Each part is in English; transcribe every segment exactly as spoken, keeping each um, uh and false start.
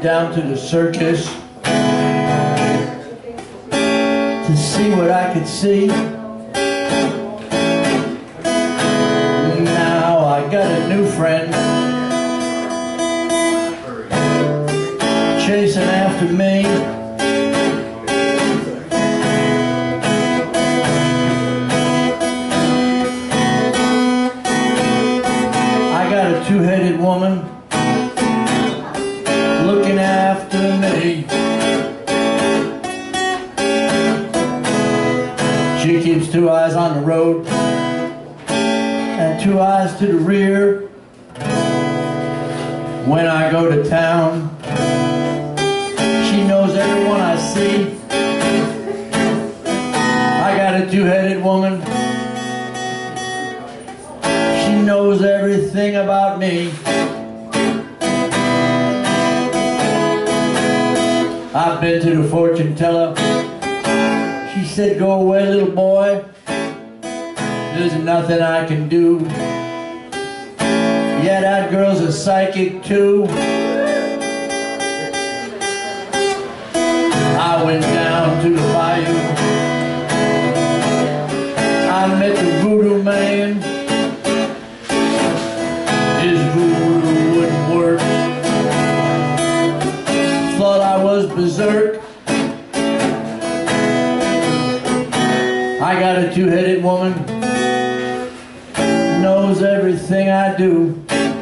down to the circus to see what I could see. Now I got a new friend chasing after me. I got a two-headed woman looking after me. She keeps two eyes on the road and two eyes to the rear. When I go to town, she knows everyone I see. I got a two-headed woman. She knows everything about me. I've been to the fortune teller. She said, "Go away, little boy. There's nothing I can do." Yeah, that girl's a psychic too. I went down to the bayou. I met the voodoo man. His voodoo wouldn't work. Thought I was berserk. I got a two-headed woman, knows everything I do.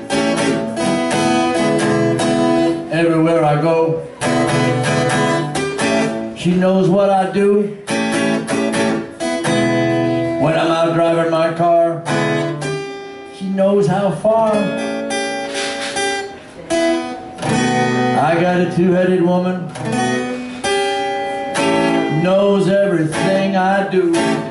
Everywhere I go, she knows what I do. When I'm out driving my car, she knows how far. I got a two-headed woman, knows everything I do.